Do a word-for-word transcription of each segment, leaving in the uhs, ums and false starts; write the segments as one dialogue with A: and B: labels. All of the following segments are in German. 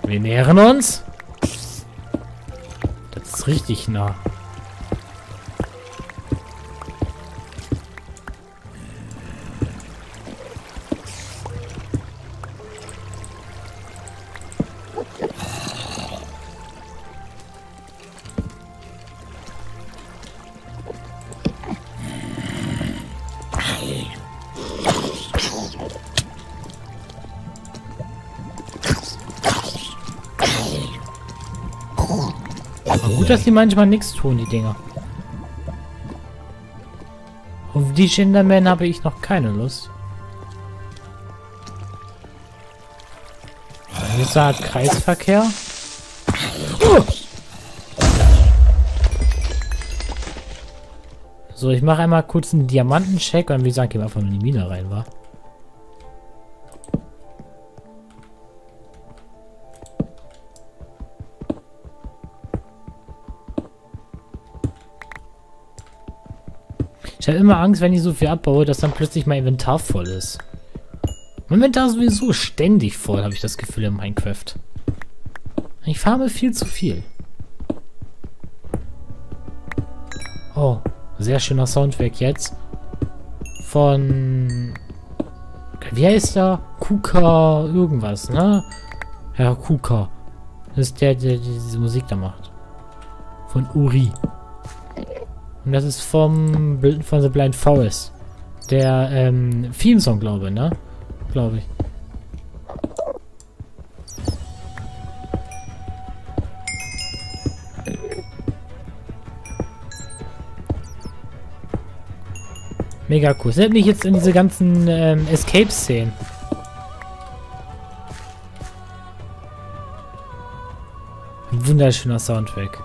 A: Wir nähern uns. Das ist richtig nah. Gut, dass die manchmal nichts tun, die Dinger. Auf die Shinderman habe ich noch keine Lust. Jetzt hat Kreisverkehr. Oh! So, ich mache einmal kurz einen Diamantencheck und wie gesagt, gehen wir einfach in die Mine rein, war. Ich habe immer Angst, wenn ich so viel abbaue, dass dann plötzlich mein Inventar voll ist. Mein Inventar ist sowieso ständig voll, habe ich das Gefühl in Minecraft. Ich farme viel zu viel. Oh, sehr schöner Soundtrack jetzt. Von... Wie heißt der? Kuka irgendwas, ne? Ja, Kuka. Das ist der, der diese Musik da macht. Von Uri. Und das ist vom von The Blind Forest. Der ähm, Theme-Song, glaube ich, ne? Glaube ich. Mega cool. Das erinnert mich jetzt in diese ganzen ähm, Escape-Szenen. Ein wunderschöner Soundtrack.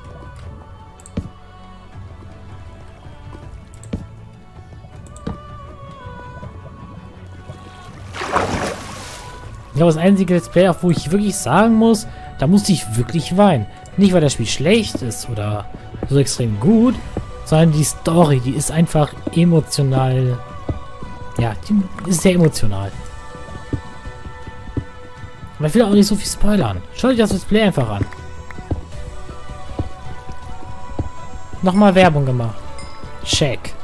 A: Ich glaube, das einzige Let's Play, auf wo ich wirklich sagen muss, da musste ich wirklich weinen. Nicht, weil das Spiel schlecht ist oder so extrem gut, sondern die Story, die ist einfach emotional. Ja, die ist sehr emotional. Aber ich will auch nicht so viel spoilern. Schaut euch das Let's Play einfach an. Nochmal Werbung gemacht. Check.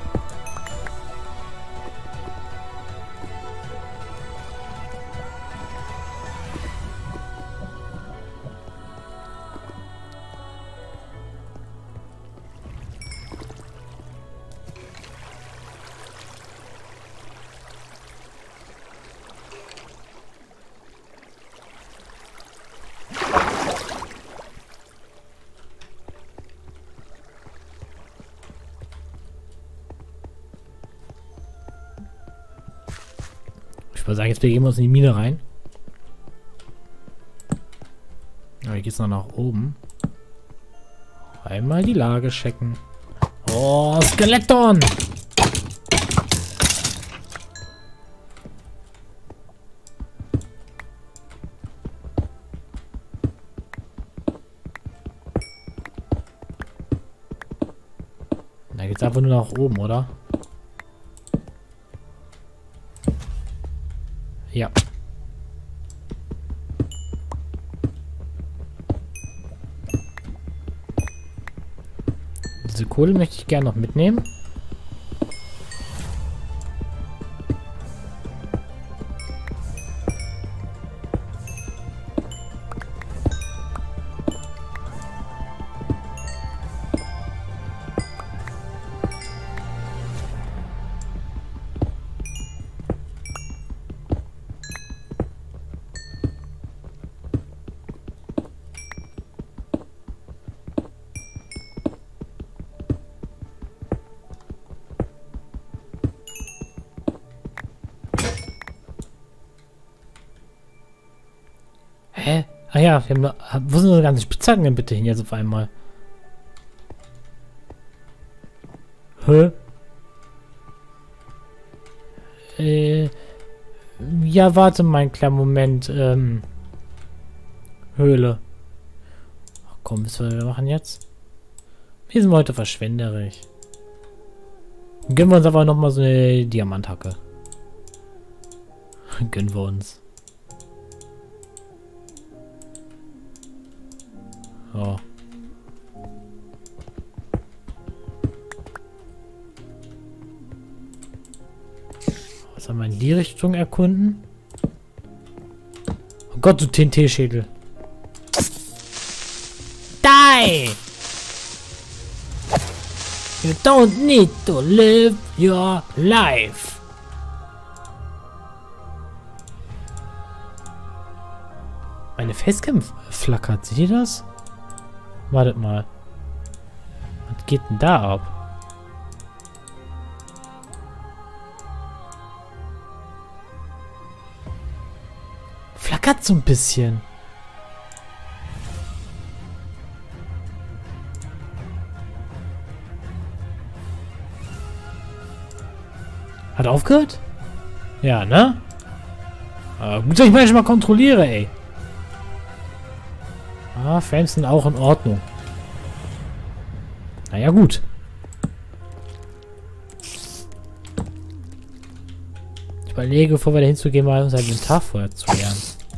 A: Ich würde sagen, jetzt begeben wir uns in die Mine rein. Aber hier geht es noch nach oben. Einmal die Lage checken. Oh, Skeleton! Da geht's einfach nur nach oben, oder? Ja. Diese Kohle möchte ich gerne noch mitnehmen. Hä? Ah ja, wir haben noch, wo sind unsere ganzen Spitzhacken denn bitte hin jetzt auf einmal? Hä? Äh, ja, warte mal einen kleinen Moment. Ähm, Höhle. Ach komm, was wir machen jetzt? Wir sind heute verschwenderisch. Gönnen wir uns aber nochmal so eine Diamanthacke. Gönnen wir uns. Oh. Was haben wir in die Richtung erkunden? Oh Gott, du T N T-Schädel. Die! You don't need to live your life. Meine Facecam flackert. Seht ihr das? Wartet mal. Was geht denn da ab? Flackert so ein bisschen. Hat aufgehört? Ja, ne? Aber gut, dass ich manchmal kontrolliere, ey. Ah, Frames sind auch in Ordnung. Naja, gut. Ich überlege, bevor wir da hinzugehen, mal unser Inventar vorher zu lernen.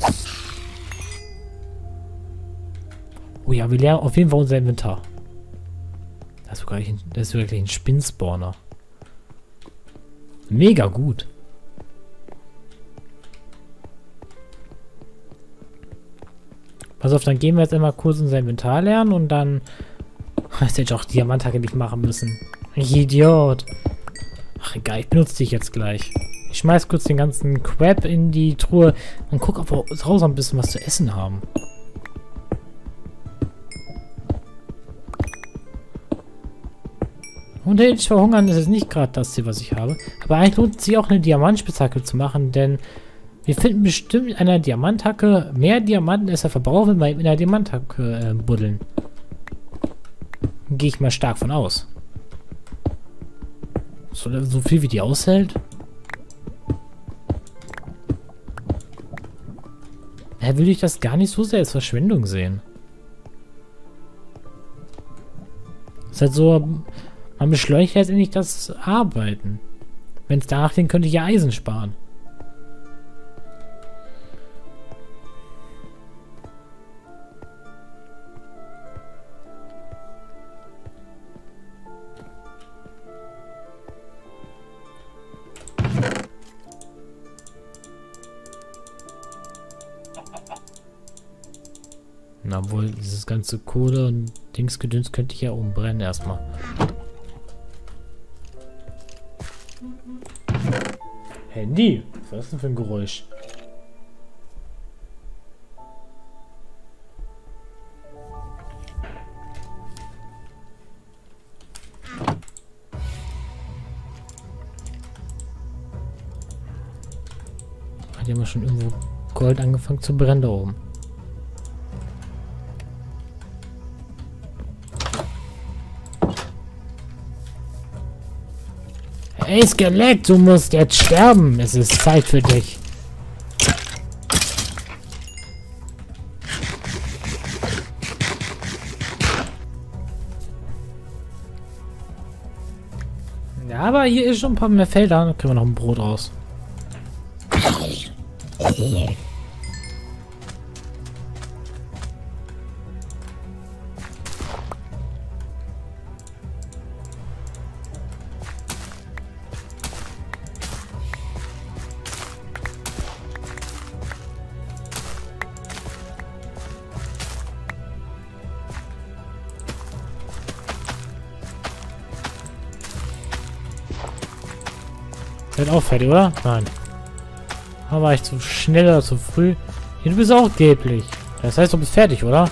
A: Oh ja, wir lernen auf jeden Fall unser Inventar. Das ist sogar ein, das ist wirklich ein Spinnspawner. Mega gut. Pass auf, dann gehen wir jetzt einmal kurz unser Inventar lernen und dann... Jetzt hätte ich auch Diamanthacke nicht machen müssen. Ich Idiot. Ach egal, ich benutze dich jetzt gleich. Ich schmeiß kurz den ganzen Crap in die Truhe und guck, ob wir draußen ein bisschen was zu essen haben. Und ich verhungern ist jetzt nicht gerade das Ziel, was ich habe. Aber eigentlich lohnt es sich auch eine Diamantspitzhacke zu machen, denn wir finden bestimmt in einer Diamanthacke mehr Diamanten, als er verbraucht, wenn wir in einer Diamanthacke äh, buddeln. Gehe ich mal stark von aus. So, so viel wie die aushält? Ja, will ich das gar nicht so sehr als Verschwendung sehen. Ist halt so, man beschleunigt jetzt endlich das Arbeiten. Wenn es danach ging, könnte ich ja Eisen sparen. Na wohl, dieses ganze Kohle und Dingsgedöns könnte ich ja umbrennen erstmal. Handy? Was war das denn für ein Geräusch? Hat ja mal schon irgendwo Gold angefangen zu brennen da oben. Hey Skelett, du musst jetzt sterben. Es ist Zeit für dich. Ja, aber hier ist schon ein paar mehr Felder. Da kriegen wir noch ein Brot raus. Seid auch fertig, oder? Nein. Da war ich zu schnell oder zu früh. Hier, du bist auch gelblich. Das heißt, du bist fertig, oder?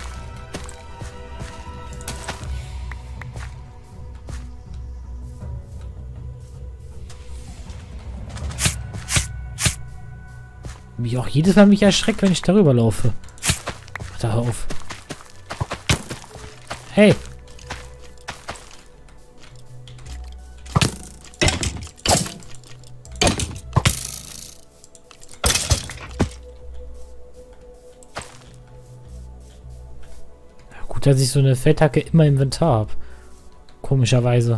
A: Mich auch jedes Mal mich erschreckt, wenn ich darüber laufe. Warte auf. Hey. Gut, dass ich so eine Feldhacke immer im Inventar habe. Komischerweise.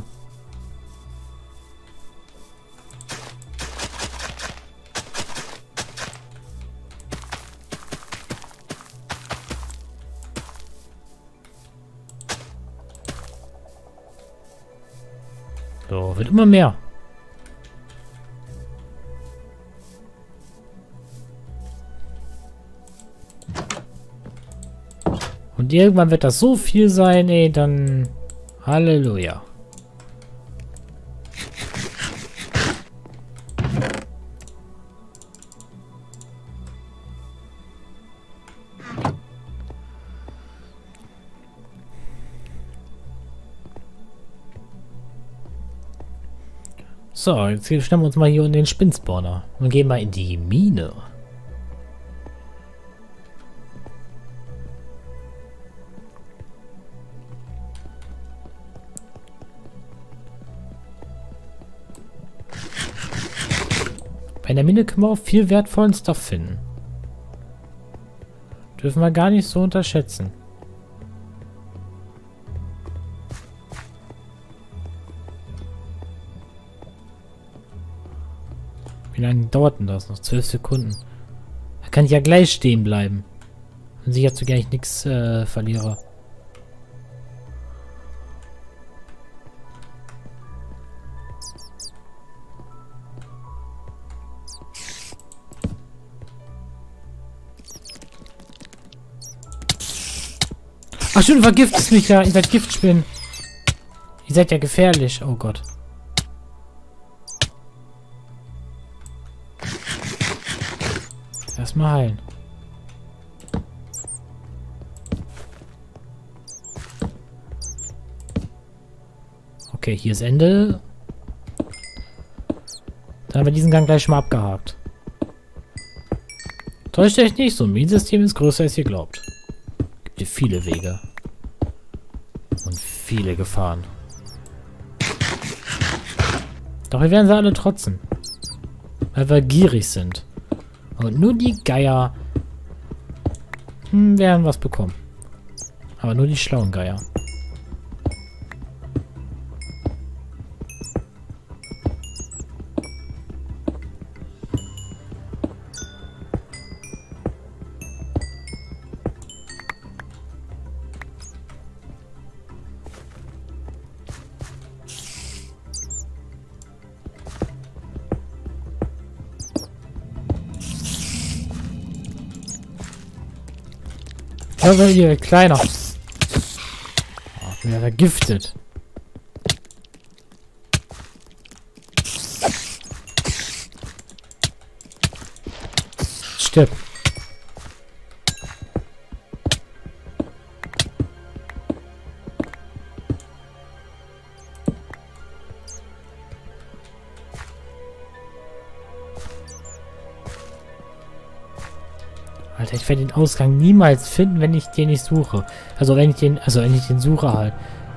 A: So, wird immer mehr. Und irgendwann wird das so viel sein, ey, dann... Halleluja. So, jetzt stellen wir uns mal hier unten den Spinnspawner und gehen mal in die Mine. Bei der Mine können wir auch viel wertvollen Stuff finden. Dürfen wir gar nicht so unterschätzen. Wie lange dauert denn das? Noch zwölf Sekunden. Da kann ich ja gleich stehen bleiben. Und sicher zu gar nicht nichts äh, verliere. Ach stimmt, du vergiftest mich ja. Ihr seid Giftspinnen. Ihr seid ja gefährlich. Oh Gott. Erstmal heilen. Okay, hier ist Ende. Dann haben wir diesen Gang gleich schon mal abgehakt. Täuscht euch nicht, so ein Minensystem ist größer als ihr glaubt. Gibt hier viele Wege. Und viele Gefahren. Doch wir werden sie alle trotzen. Weil wir gierig sind. Und nur die Geier hm, werden was bekommen. Aber nur die schlauen Geier. Also hier, kleiner. Oh, mir vergiftet. Stirb. Alter, ich werde den Ausgang niemals finden, wenn ich den nicht suche. Also wenn ich den, also wenn ich den suche halt.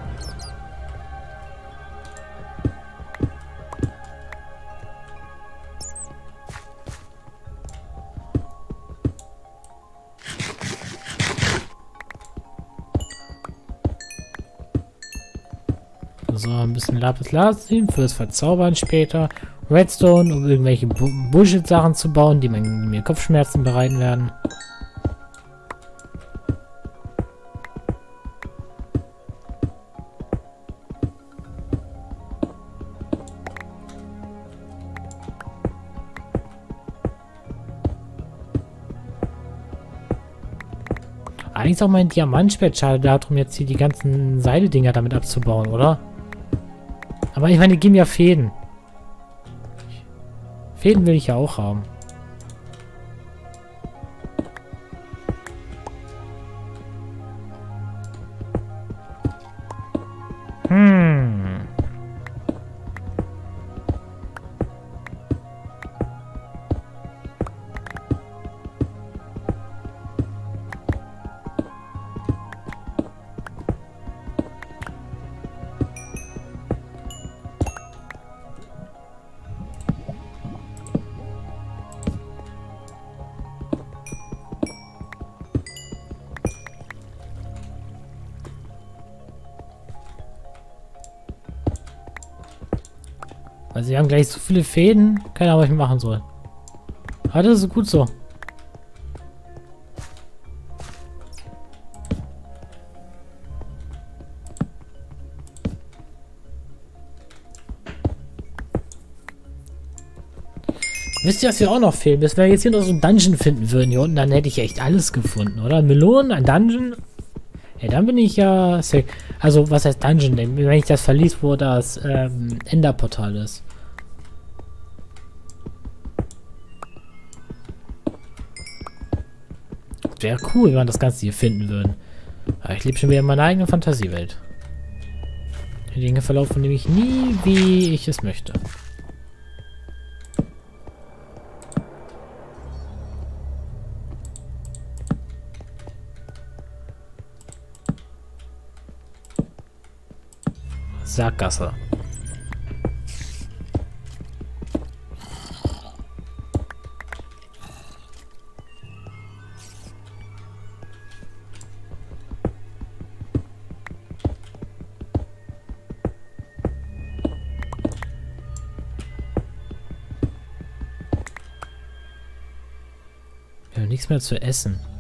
A: So, ein bisschen Lapis Lazuli fürs Verzaubern später. Redstone, um irgendwelche Bullshit-Sachen zu bauen, die mir Kopfschmerzen bereiten werden. Eigentlich ist auch mein Diamantschwert schade darum, jetzt hier die ganzen Seildinger damit abzubauen, oder? Aber ich meine, die geben ja Fäden. Fäden will ich ja auch haben. Hm. Also sie haben gleich so viele Fäden. Keine Ahnung, was ich machen soll. Aber das ist gut so. Wisst ihr, was wir auch noch fehlen? Bis wir jetzt hier noch so ein Dungeon finden würden hier unten, dann hätte ich echt alles gefunden, oder? Melonen, ein Dungeon? Ja, dann bin ich ja safe. Also, was heißt Dungeon? Wenn ich das verließ, wo das ähm, Enderportal ist. Wäre cool, wenn wir das Ganze hier finden würden. Aber ich lebe schon wieder in meiner eigenen Fantasiewelt. Die Dinge verlaufen nämlich nie, wie ich es möchte. Sackgasse. Wir haben nichts mehr zu essen.